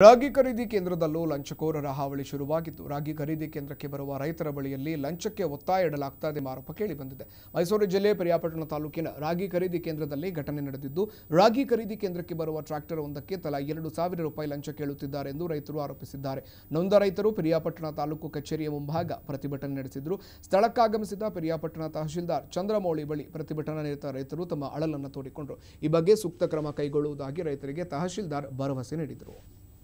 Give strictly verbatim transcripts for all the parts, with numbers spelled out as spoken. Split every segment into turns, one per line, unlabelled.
ರಾಗಿ ಖರೀದಿ ಕೇಂದ್ರದಲ್ಲೂ ಲಂಚಕೋರರ ಹಾವಳಿ ಶುರುವಾಗಿದ್ದು ರಾಗಿ ಖರೀದಿ ಕೇಂದ್ರಕ್ಕೆ ಬರುವ ರೈತರ ಬಳಿಯಲ್ಲಿ ಲಂಚಕ್ಕೆ ಒತ್ತಾಯ ಇಡಲಾಗ್ತಾ ಇದೆ ಆರೋಪ ಕೇಳಿಬಂದಿದೆ। ಮೈಸೂರು ಜಿಲ್ಲೆ ಪಿರಿಯಾಪಟ್ಟಣ ತಾಲೂಕಿನ ರಾಗಿ ಖರೀದಿ ಕೇಂದ್ರದಲ್ಲಿ ಘಟನೆ ನಡೆದಿದ್ದು ರಾಗಿ ಖರೀದಿ ಕೇಂದ್ರಕ್ಕೆ ಬರುವ ಟ್ರ್ಯಾಕ್ಟರ್ ಒಂದಕ್ಕೆ ತಲಾ ಎರಡು ಸಾವಿರ ರೂಪಾಯಿ ಲಂಚ ಕೇಳುತ್ತಿದ್ದಾರೆ ಎಂದು ರೈತರು ಆರೋಪಿಸಿದ್ದಾರೆ। ನೊಂದ ರೈತರು ಪಿರಿಯಾಪಟ್ಟಣ ತಾಲೂಕು ಕಚೇರಿಯ ಮುಂಭಾಗ ಪ್ರತಿಭಟನೆ ನಡೆಸಿದರು। ಸ್ಥಳಕ್ಕಾಗಮಿಸಿದ ಪಿರಿಯಾಪಟ್ಟಣ ತಹಶೀಲ್ದಾರ್ ಚಂದ್ರಮೌಳಿ ಬಳಿ ಪ್ರತಿಭಟನಾ ನಿರತ ರೈತರು ತಮ್ಮ ಅಳಲನ್ನು ತೋಡಿಕೊಂಡರು। ಈ ಬಗ್ಗೆ ಸೂಕ್ತ ಕ್ರಮ ಕೈಗೊಳ್ಳುವುದಾಗಿ ರೈತರಿಗೆ ತಹಶೀಲ್ದಾರ್ ಭರವಸೆ ನೀಡಿದರು।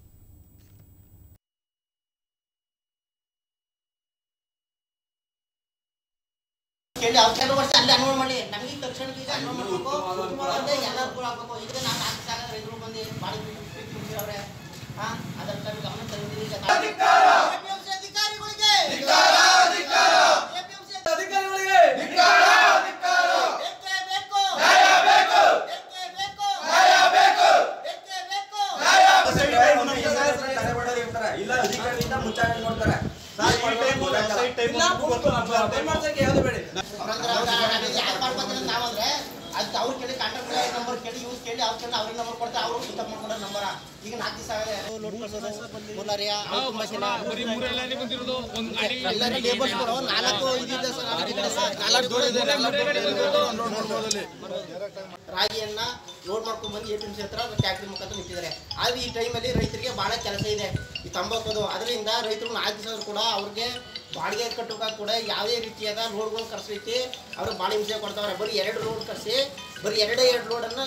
ಕೇಳಿ ಅವ್ರು ಕೆಲವು ವರ್ಷ ಅಲ್ಲಿ ಅನುಮತಿ ಮಾಡಿ ನಮಗೆ ತಕ್ಷಣ ಈಗ ಅನುಮತಿ ಮಾಡಬೇಕು ಅಂದ್ರೆ ಎಲ್ಲರೂ ಕೂಡ ಆಗಬೇಕು। ಈಗ ನಾನು ನಾಲ್ಕು ಸಾಲ ರೈತರು ಬಂದು ಬಾಡಿ ತುಂಬಿರವ್ರೆ ಹಾ ಅದರ ಕಡೆ ಗಮನ ತಂದಿದ್ದೀವಿ। ಈಗ ಎಪಿಎಂಸಿ ಅಧಿಕಾರಿಗಳಿಗೆ ಧಿಕ್ಕಾರ ಧಿಕ್ಕಾರ ಎಪಿಎಂಸಿ ಅಧಿಕಾರಿಗಳಿಗೆ ಧಿಕ್ಕಾರ ಧಿಕ್ಕಾರ ಏಕೆ ಬೇಕು ನ್ಯಾಯ ಬೇಕು ಏಕೆ ಬೇಕು ನ್ಯಾಯ ಬೇಕು ಏಕೆ ಬೇಕು ನ್ಯಾಯ ತಡೆ ಮಾಡೋದು ಇರ್ತಾರೆ ಇಲ್ಲ ಅಧಿಕಾರಿಯಿಂದ ಮುಚ್ಚಾಗಿ ನೋಡ್ತಾರೆ ಸಾಕು ಸೈಟ್ ಟೈಮ್ ಗೊತ್ತು ಅಪ್ಡೇಟ್ ಮಾಡ್ಸಕ್ಕೆ ಯಾವುದು ಬೇಡ ಯಾರು ಮಾಡ್ಕೊಂಡ್ರೆ ನಾವಂದ್ರೆ ಅದು ಅವ್ರು ಕೇಳಿ ಕಾಂಟ್ಯಾಕ್ಟ್ ನಂಬರ್ ಕೇಳಿ ಯೂಸ್ ಕೇಳಿ ಅವ್ರು ಕೇಳಿ ಅವ್ರಿಗೆ ನಂಬರ್ ಕೊಡ್ತಾರೆ ಅವರು ಪಿಕಪ್ ಮಾಡ್ಕೊಂಡ್ರೆ ನಂಬರ ಈಗ ನಾಲ್ಕು ದಿವಸ ಲೋಡ್ ಕಳ್ಸೋದು ಮುಲಾರಿಯಾ ತುಂಬಾ ಜನ ಬರೀ ಮೂರಲ್ಲೇ ಬಂದಿರೋದು ಒಂದು ಗಾಡಿ ಎಲ್ಲರೂ ಲೇಬರ್ಸ್ಗಳು ನಾಲ್ಕು ಇದಿದೆ ಸರ್ ನಾಲ್ಕು ದೂರ ಇದೆ ರಾಗಿಯನ್ನ ಲೋಡ್ ಮಾಡ್ಕೊಂಡು ಬಂದು ಎಪಿಎಂಸಿ ಹತ್ರ ಟ್ಯಾಕ್ಟ್ರಿ ಮುಖಾಂತರ ನಿಂತಿದ್ದಾರೆ। ಆದರೆ ಈ ಟೈಮಲ್ಲಿ ರೈತರಿಗೆ ಭಾಳ ಕೆಲಸ ಇದೆ ಈ ತಂಬಾಕೋದು ಅದರಿಂದ ರೈತರು ನಾಲ್ಕು ದಿವಸ ಕೂಡ ಅವ್ರಿಗೆ ಬಾಡಿಗೆ ಕಟ್ಟೋಕೆ ಕೂಡ ಯಾವುದೇ ರೀತಿಯಾದ ಲೋಡ್ಗಳು ಕರ್ಸೈತಿ ಅವ್ರಿಗೆ ಭಾಳ ಹಿಂಸೆ ಕೊಡ್ತಾವ್ರೆ। ಬರೀ ಎರಡು ಲೋಡ್ ಕರ್ಸಿ ಬರೀ ಎರಡೇ ಎರಡು ಲೋಡನ್ನು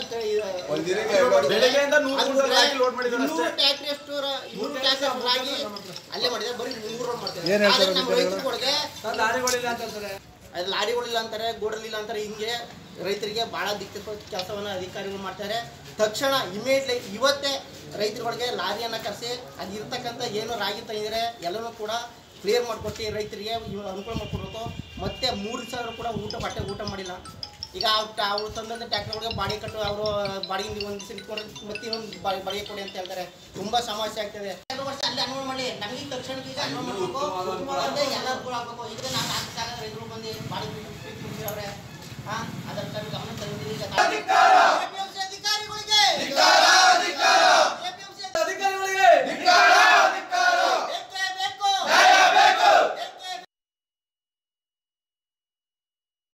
ಟ್ಯಾಕ್ಟ್ರಿ ಅಷ್ಟು ನೂರು ಟ್ಯಾಕ್ಟ್ರಿ ರಾಗಿ ಅಲ್ಲೇ ಮಾಡಿದ್ದಾರೆ ಬರೀ ನೂರು ಲೋಡ್ ಮಾಡ್ತಾರೆ। ನಮ್ಮ ರೈತರುಗಳಿಗೆ ಅದು ಲಾರಿಗಳಿಲ್ಲ ಅಂತಾರೆ ಗೋಡಲಿಲ್ಲ ಅಂತಾರೆ। ಹಿಂಗೆ ರೈತರಿಗೆ ಭಾಳ ದಿಕ್ಕ ಕೆಲಸವನ್ನು ಅಧಿಕಾರಿಗಳು ಮಾಡ್ತಾರೆ। ತಕ್ಷಣ ಇಮಿಡಿಯೇಟ್ಲಿ ಇವತ್ತೇ ರೈತರುಗಳಿಗೆ ಲಾರಿಯನ್ನು ಕರೆಸಿ ಅದು ಇರ್ತಕ್ಕಂಥ ಏನು ರಾಗಿ ತಂದಿದ್ದಾರೆ ಎಲ್ಲನೂ ಕೂಡ ಕ್ಲಿಯರ್ ಮಾಡಿಕೊಟ್ಟು ರೈತರಿಗೆ ಅನುಕೂಲ ಮಾಡಿಕೊಡ್ಬೇಕು। ಮತ್ತೆ ಮೂರು ಸಾವಿರ ಕೂಡ ಊಟ ಬಟ್ಟೆ ಊಟ ಮಾಡಿಲ್ಲ। ಈಗ ಅವ್ರು ಅವ್ರು ತಂದಂಥ ಟ್ಯಾಕ್ಟರ್ಗಳಿಗೆ ಬಾಡಿಗೆ ಕಟ್ಟು ಅವರು ಬಾಡಿಗೆ ಒಂದು ದಿವಸ ಇಟ್ಕೊಂಡ್ರೆ ಮತ್ತೆ ಇನ್ನೊಂದು ಬಾಡಿಗೆ ಕೊಡಿ ಅಂತ ಹೇಳ್ತಾರೆ। ತುಂಬ ಸಮಸ್ಯೆ ಆಗ್ತದೆ। ಎರಡು ವರ್ಷ ಅಲ್ಲಿ ಅನುಮತಿ ಮಾಡಿ ನಮಗೆ ತಕ್ಷಣ ಈಗ ಅನುಮತಿ ಮಾಡಬೇಕು ಅಂದ್ರೆ ಎಲ್ಲರೂ ಕೂಡ ಆಗಬೇಕು। ಈಗ ನಾನು ನಾಲ್ಕು ಸಾಲ ರೈತರು ಬಂದು ಬಾಡಿಗೆ ತುಂಬಿರವ್ರೆ ಹಾ ಅದರ ಕಡೆ ಗಮನ ತಂದಿದ್ದೀವಿ। ಈಗ